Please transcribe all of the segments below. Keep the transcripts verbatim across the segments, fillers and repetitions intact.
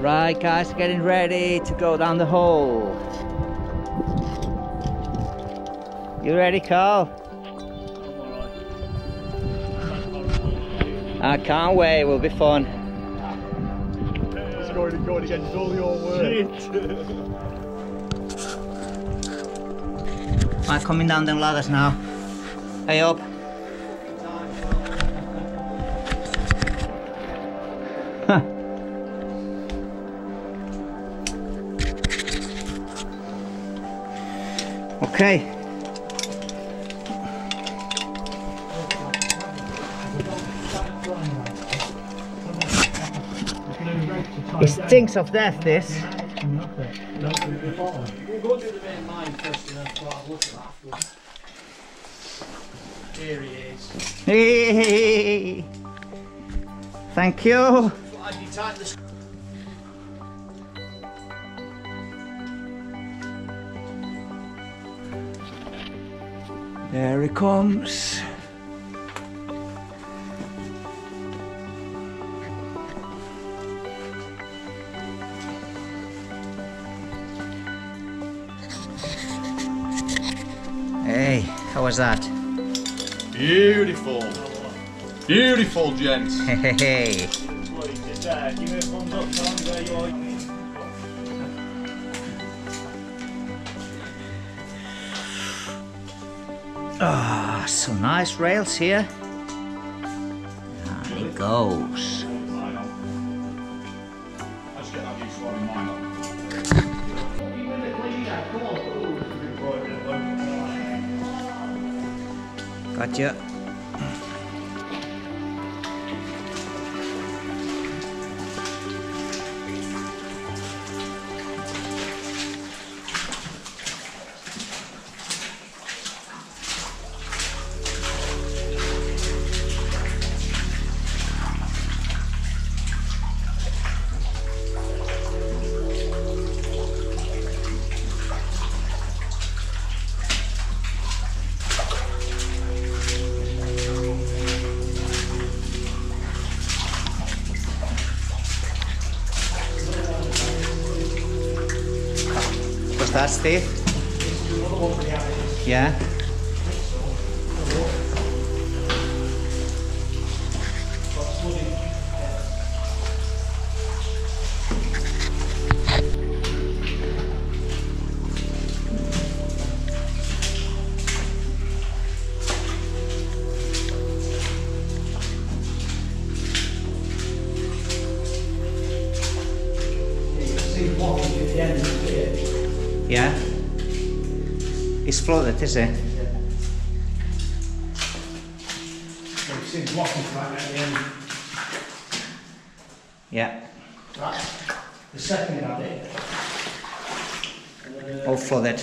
Right guys, getting ready to go down the hole. You ready, Carl? I can't wait, will be fun. It's going and going against all your work. Right, coming down them ladders now. Hey up. Huh. Okay. It stinks of death, this. We'll go to the main mine first and then have a look at afterwards. Here he is. Hey. Thank you. There he comes. Hey, how was that? Beautiful. Beautiful, gents. Hey, hey, hey. Ah, oh, some nice rails here. And he goes. Gotcha. What's that, Steve? Yeah. Yeah? It's flooded, is it? Yeah. The second adit. All flooded.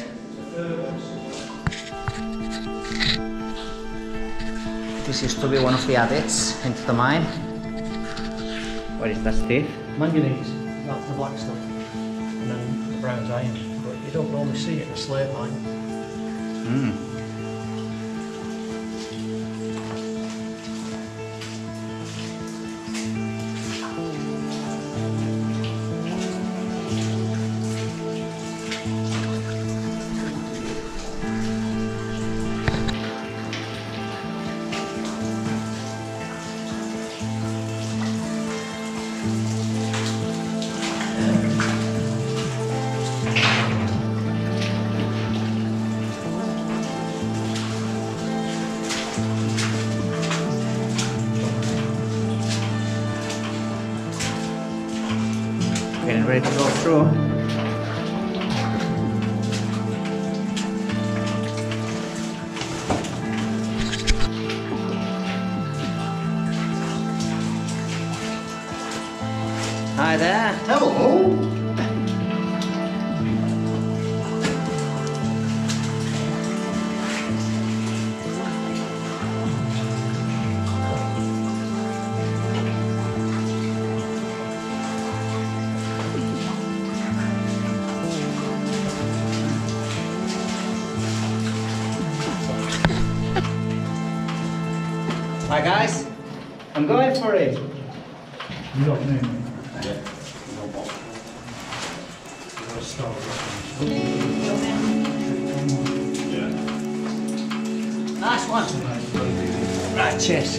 This used to be one of the adits into the mine. What is that, Steve? Manganese, that's the black stuff. And then the brown's iron. But you don't normally see it in a slate mine. Mm. Getting ready to go through. Hi there. Hello. Hi guys, I'm going for it. You got me. Yeah. Nice one. Right, cheers.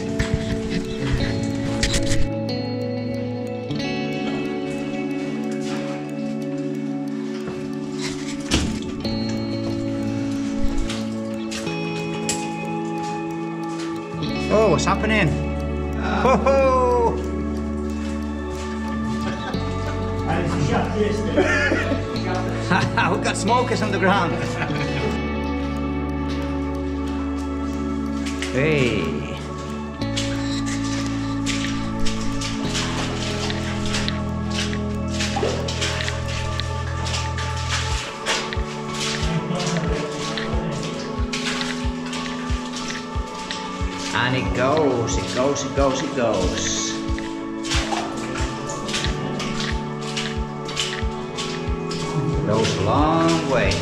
Oh, what's happening? Ho ho! We've got smokers on the ground. Hey. And it goes, it goes, it goes, it goes. Goes a long way.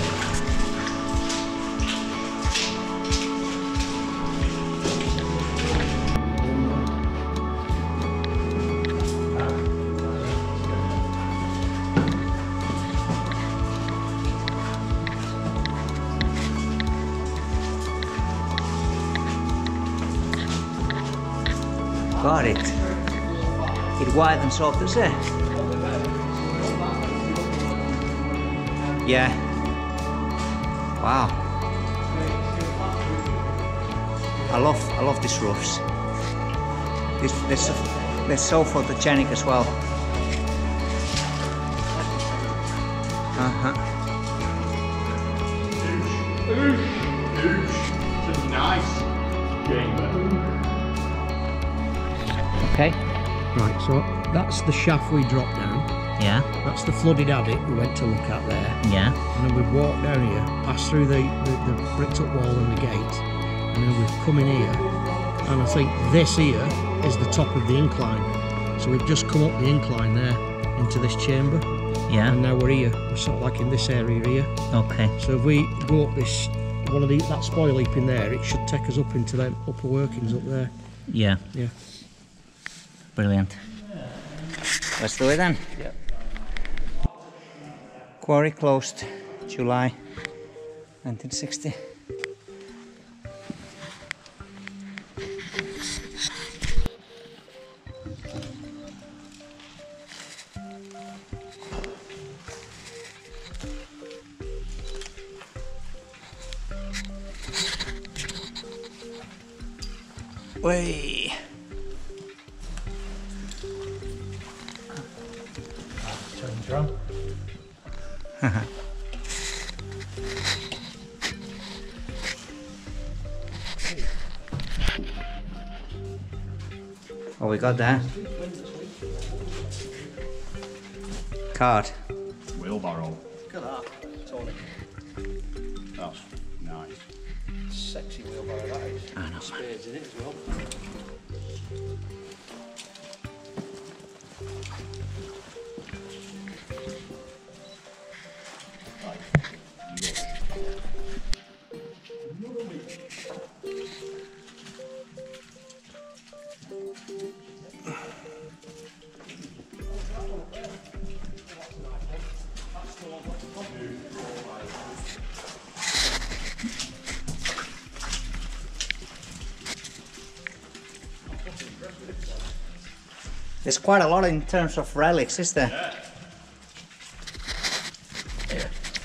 Got it. It widens up, does it? Yeah. Wow. I love I love these roofs. This this they're so photogenic as well. Uh-huh. Oosh. Oosh. It's a nice chamber. Okay. Right, so that's the shaft we dropped down. Yeah. That's the flooded attic we went to look at there. Yeah. And then we've walked down here, passed through the, the, the bricked up wall and the gate, and then we've come in here. And I think this here is the top of the incline. So we've just come up the incline there into this chamber. Yeah. And now we're here. We're sort of like in this area here. Okay. So if we go up this, one of the, that spoil heap in there, it should take us up into them upper workings up there. Yeah. Yeah. Brilliant. Let's do it then. Yeah. Quarry closed July nineteen sixty. Way. Turn drum. What we got there? Card. Wheelbarrow. Look at that, Tony. That's nice. Sexy wheelbarrow that is. I know, man. Spades in it as well. There's quite a lot in terms of relics, is there? Yeah.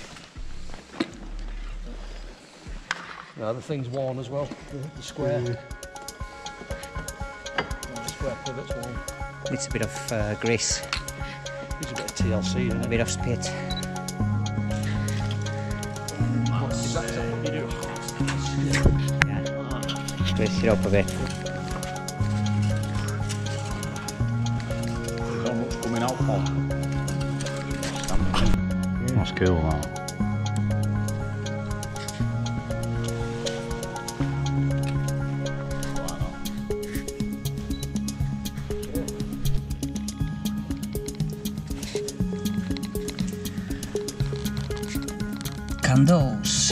No, the thing's worn as well, the, the square. Mm. The square pivot's worn. Needs a bit of uh, grease, Needs a bit of T L C, doesn't a it? bit of spit. Is that what you do? Yeah. Grease it up a bit. There's not much coming out from. That's cool, that. Candles.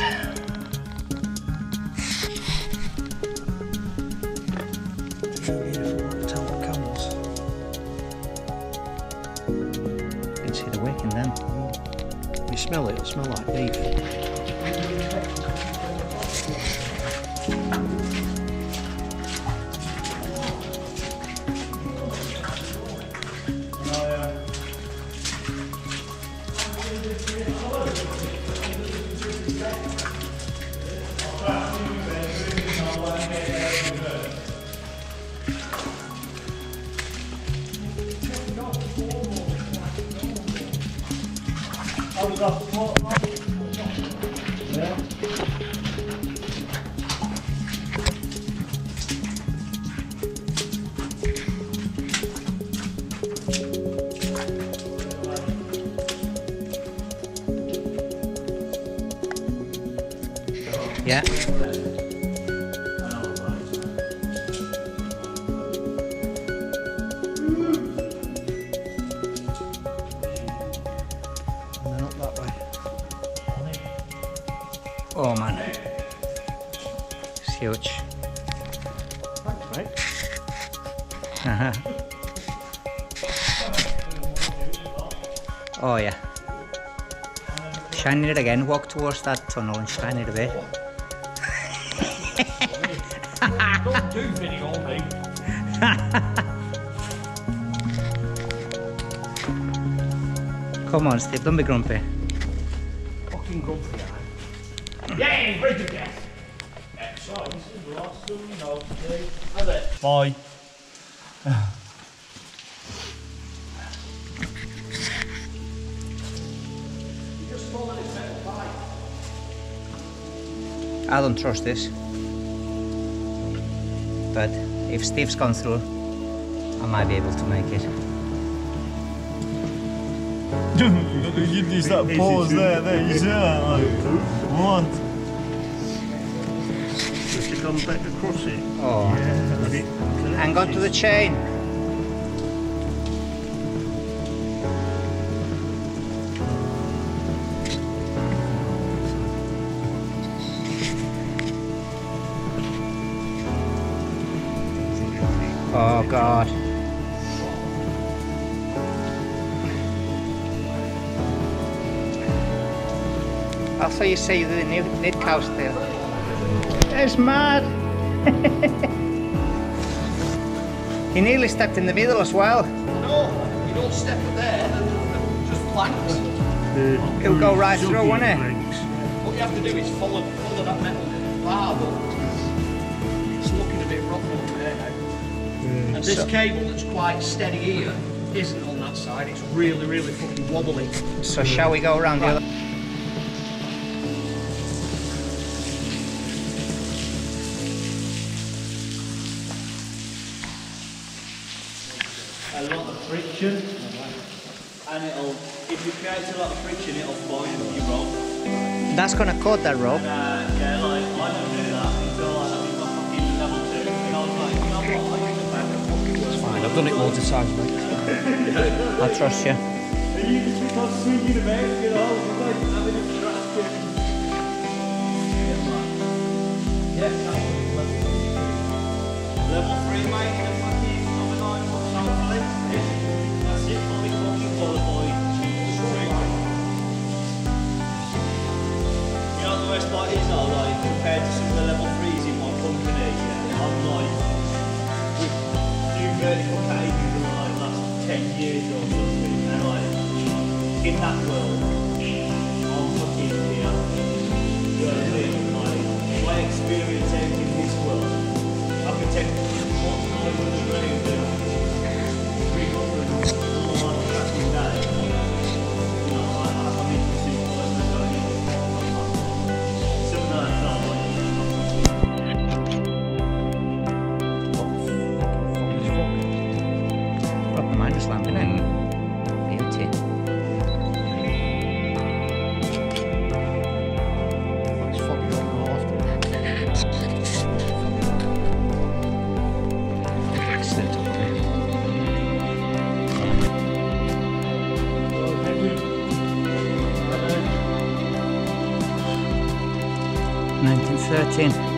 Beautiful tall candles. You can see the wick in them. You smell it, it'll smell like beef. Yeah. And then up that way. Oh man, it's huge. Thanks, mate. Uh-huh. Oh yeah. Shine it again, walk towards that tunnel and shine it a bit. Don't do video on me. Come on Steve, don't be grumpy. Fucking grumpy, I. Yay, break the gas. So, this is the last one, you know, today. How's it? Bye. I don't trust this. But if Steve's gone through, I might be able to make it. You use that pause there, there, you see that? Like, what? Just to come back across it. Oh, Yeah. hang on to the chain. Oh God. I thought you say the knit cow still. It's mad. He nearly stepped in the middle as well. No, you don't step there, just planks. It'll go right through, won't it? What you have to do is follow, follow that metal bar, but it's looking a bit rough over there now. And this So- cable that's quite steady here isn't on that side, it's really, really fucking wobbly. So shall we go around the other? A lot of friction, and it'll, if you create a lot of friction, it'll bind your rope. That's gonna cut that rope. And uh, yeah, like, I don't do that until like, I'm in my fucking level two. And I was like, you know what, I can back and fucking work. Fine, I've done it loads of times, mate. I trust you. And you just keep on swinging about, you know, it's like having a crash. Yeah, that's level three, mate, in a fucking number nine foot hopefully. That's it, fully fucking qualified. You know what the worst part is though, like, compared to some of the level threes in my company, yeah, I'm like, with new vertical cages in the like, last ten years or something, and like, in that world, I'm fucking here. You know what I mean? Like, my experience out in this world, I can take one nine hundred grand and three hundred all on a cracking day. You know, I, I need to see what I'm going to do. Some of that sounds like Proper minus lamp, innit? Beauty. It's foggy on more often. Accident up there. nineteen thirteen.